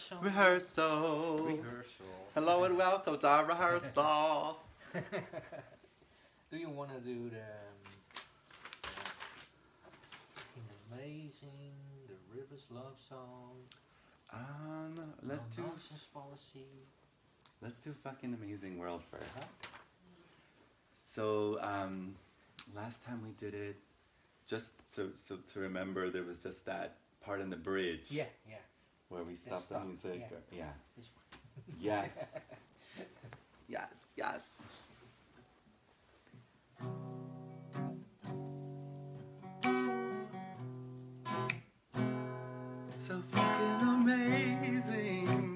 Rehearsal. Hello and welcome to our rehearsal. Do you want to do the Amazing, the Rivers Love Song? Let's do Nonsense Policy. Let's do fucking Amazing World first. So, last time we did it, just so to remember, there was just that part in the bridge. Yeah. Where we stopped the music. Yeah. Yeah. This one. Yes. Yes. So fucking amazing.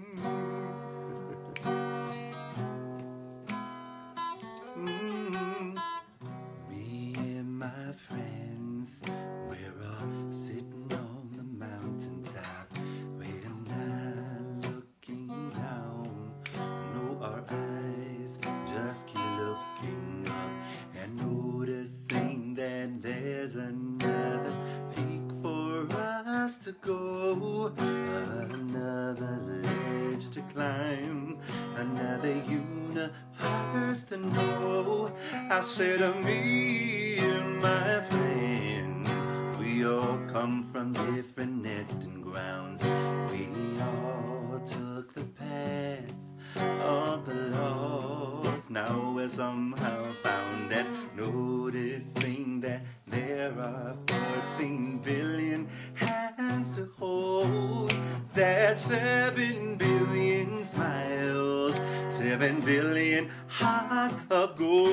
Me and my friends, we're all sitting on the mountaintop, waiting and looking down. No, our eyes just keep looking up and noticing that there's another peak for us to go, another ledge to climb, another universe to know. I said to me and my friends, we all come from different nesting grounds. We all took the path of the lost. Now we're somehow found and noticing that there are 14 billion hands to hold. That's 7 billion smiles, 7 billion hearts of gold.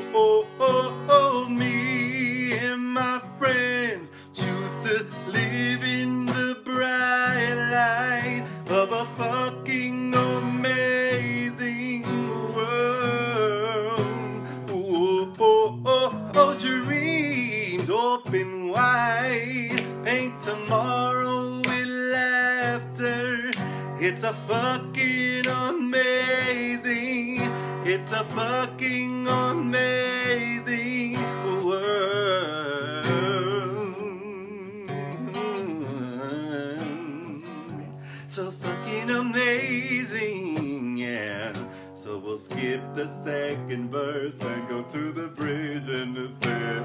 Me and my friends choose to live in the bright light of a fucking amazing world. Dreams open wide, paint tomorrow with laughter. It's a fucking amazing, it's a fucking amazing world. So fucking amazing, yeah. So we'll skip the second verse and go to the bridge and it said,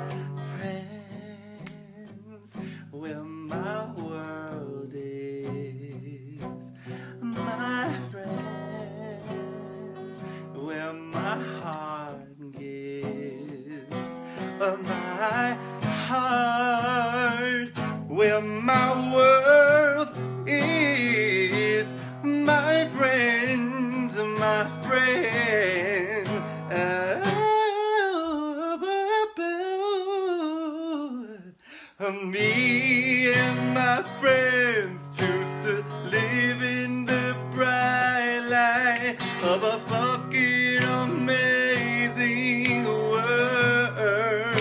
friends, where my world is, my friends, where my heart gives, my heart, where my world is, my friends, my friends. Me and my friends choose to live in the bright light of a fucking amazing world.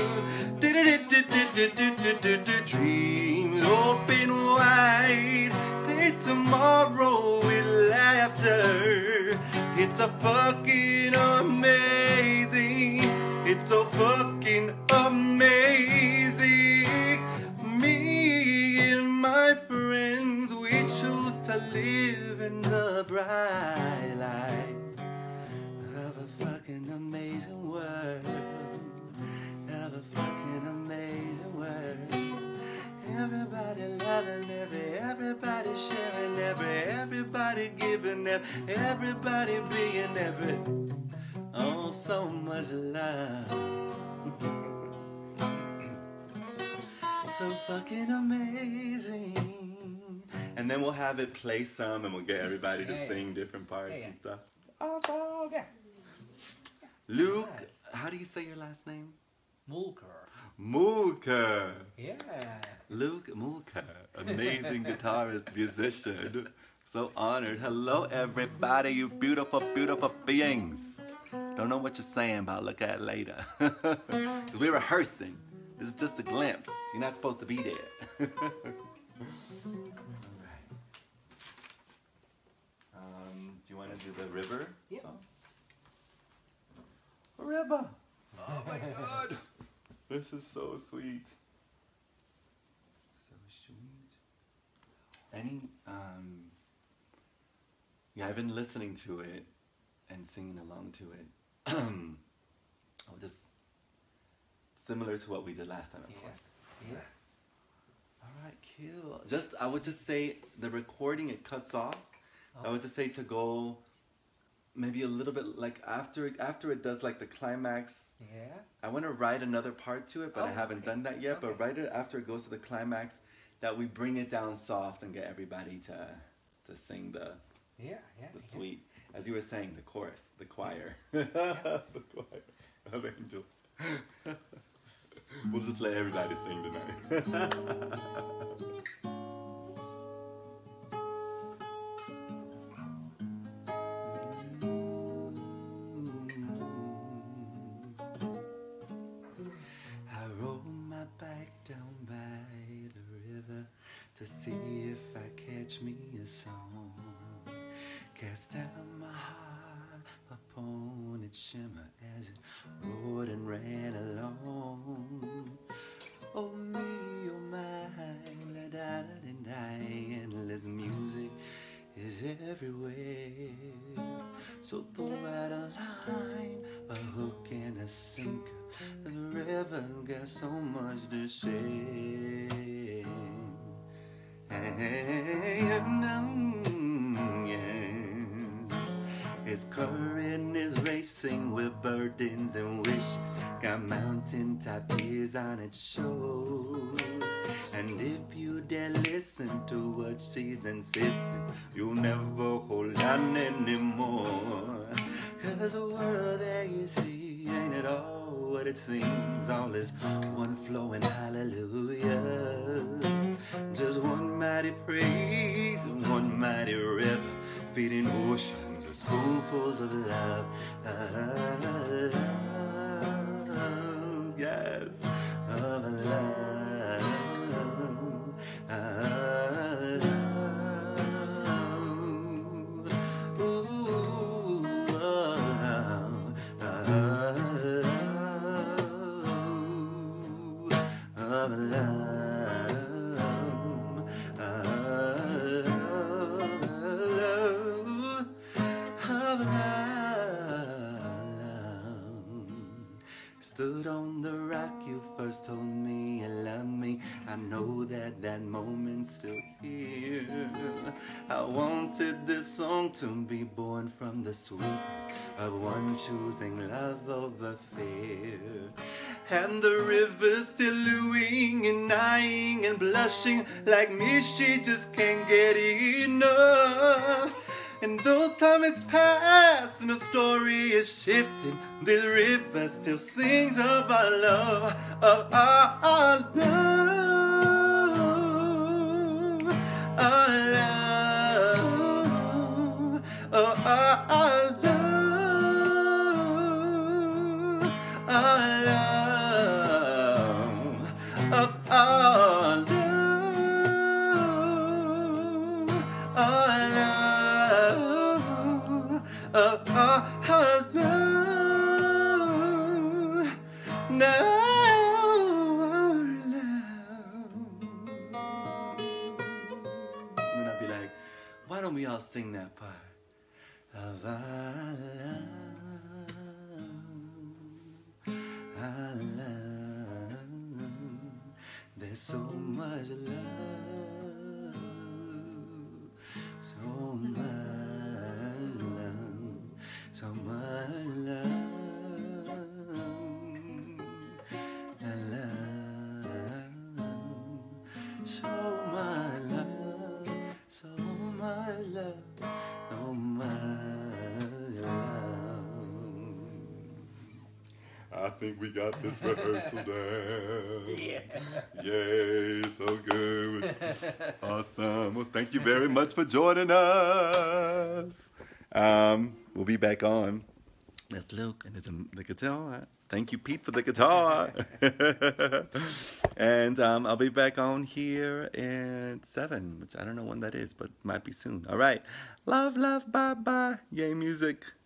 Dreams open wide, play tomorrow with laughter. It's a fucking amazing, it's so fucking amazing. Me and my friends, we choose to live in the bright light of a fucking amazing world, of a fucking amazing world. Everybody loving everybody sharing everybody giving everybody being oh, so much love. So fucking amazing. And then we'll have it play some and we'll get everybody to sing different parts and stuff. Awesome. Yeah. Luke, how do you say your last name? Mulker. Mulker. Yeah. Luke Mulker, amazing guitarist, musician. So honored. Hello everybody, you beautiful, beautiful beings. Don't know what you're saying, but I'll look at it later. Because we're rehearsing. This is just a glimpse. You're not supposed to be there. Alright. Do you want to do the river song? River! Oh my god! This is so sweet. So sweet. Any, Yeah, I've been listening to it and singing along to it. I'll just similar to what we did last time, of course. Yeah. All right, cool. I would just say the recording, it cuts off. I would just say to go maybe a little bit like after it does like the climax. Yeah. I want to write another part to it, but I haven't done that yet. But right after it goes to the climax, that we bring it down soft and get everybody to sing the sweet, as you were saying, the chorus, the choir, the choir of angels. We'll just let everybody sing tonight. I roll my bike down by the river to see if I catch me a song. Cast down my heart upon its shimmer as it roared and ran along. Oh me, oh my, la da da da da, endless music is everywhere. So throw out a line, a hook and a sinker. The river got so much to share. Its current is racing with burdens and wishes. Got mountaintop tears on its shores. And if you dare listen to what she's insisting, you'll never hold on anymore. Cause the world that you see ain't at all what it seems. All is one flowing hallelujah. Just one mighty praise and one mighty river, feeding oceans of spoonfuls of love. Love, yes, of love. Love. Ooh, love. Of love. Stood on the rock, you first told me you love me. I know that moment's still here. I wanted this song to be born from the sweetness of one choosing love over fear. And the river's still looing and eyeing and blushing like me, she just can't get enough. And though time has passed and the story is shifting, this river still sings of our love, of our love, our love, of our love, our love, of our love, our love. Of our love, now our love. And I'd be like, why don't we all sing that part? Of our love, there's so much love, so much. So much love, so much love, so much love, so much love. I think we got this rehearsal down. Yeah. Yay, so good. Awesome. Well, thank you very much for joining us. We'll be back on. That's Luke, and it's the guitar. Thank you, Pete, for the guitar. And I'll be back on here at 7, which I don't know when that is, but might be soon. All right. Love, love, bye-bye. Yay, music.